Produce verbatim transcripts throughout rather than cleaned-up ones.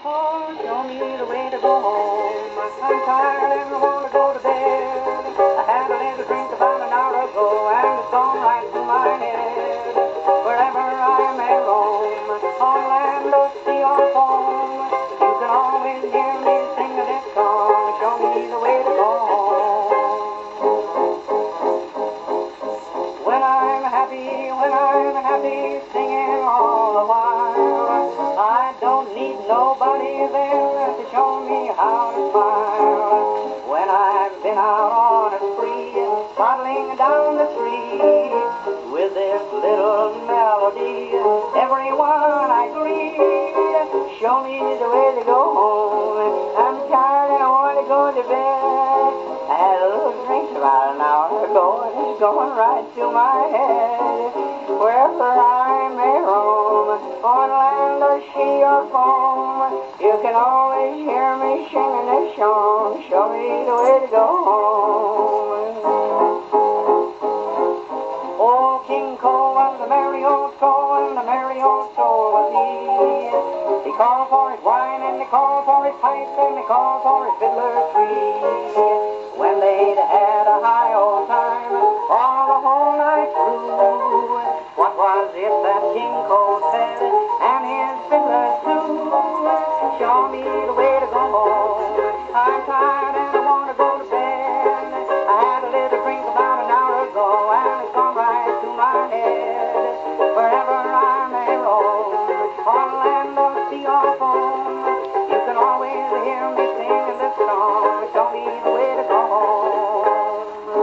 Oh, show me the way to go home. I'm tired and I want to go to bed. I had a little drink about an hour ago and it's gone right through my head. Wherever I may roam, on land or sea or foam, you can always hear me sing this song. Show me the way to go home. When I'm happy, when I'm happy, singing all the while, I don't need nobody there to show me how to smile. When I've been out on a spree, bottling down the street, with this little melody, everyone I greet, show me the way to go home. I'm tired and I want to go to bed. I had a little drink about an hour ago and it's going right to my head. Wherever I may roam, on land or sea or foam, you can always hear me singing this song. Show me the way to go home. Oh, King Cole was a merry old soul, and a merry old soul was he. He called for his wine, and he called for his pipe, and he called for his fiddler tree. When they'd had a high old time, all the whole night through, what was it that King Cole said, and his fiddlers too? Show me the way to go home. I'm tired and I want to go to bed. I had a little drink about an hour ago, and it's gone right to my head. Wherever I may roam, on land or sea or foam, you can always hear me singing this song. Show me the way to go home.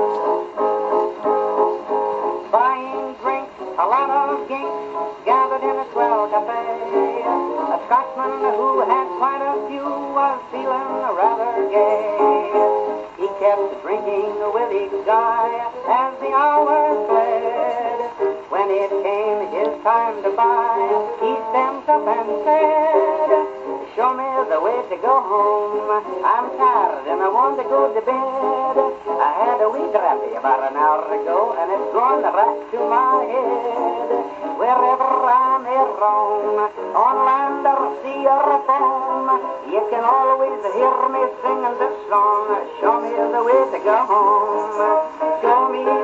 Buying drinks, a lot of ginks gathered in a swell cafe. A Scotsman who had quite a few was feeling rather gay. He kept drinking with each guy as the hours fled. When it came his time to buy, he stamped up and said, show me the way to go home. I'm tired and I want to go to bed. I had a wee drappy about an hour ago and it's gone right to my head. Wherever I may roam, on land or sea or foam, you can always hear me singing this song. Show me the way to go home. Show me